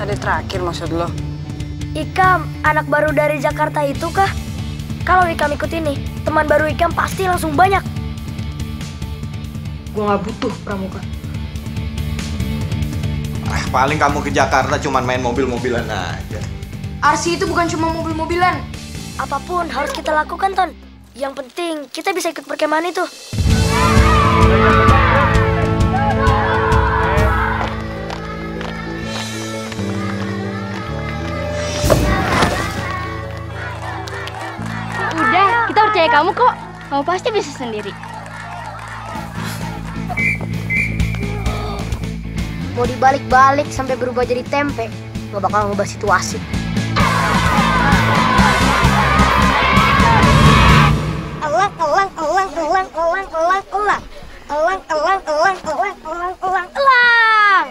Kali terakhir maksud lo? Ikam, anak baru dari Jakarta itu kah? Kalau Ikam ikut ini, teman baru Ikam pasti langsung banyak. Gua nggak butuh pramuka. Paling kamu ke Jakarta cuma main mobil-mobilan aja. Arsi itu bukan cuma mobil-mobilan. Apapun harus kita lakukan, Ton. Yang penting kita bisa ikut perkemahan itu. Udah, kita percaya kamu kok. Kamu pasti bisa sendiri. Mau dibalik-balik sampai berubah jadi tempe, nggak bakal ngubah situasi. Elang.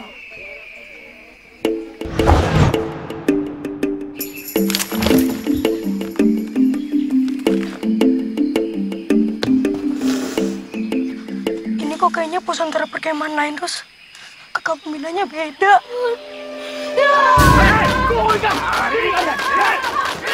Ini kok kayaknya pos antara perkemahan lain terus kepemimpinannya beda.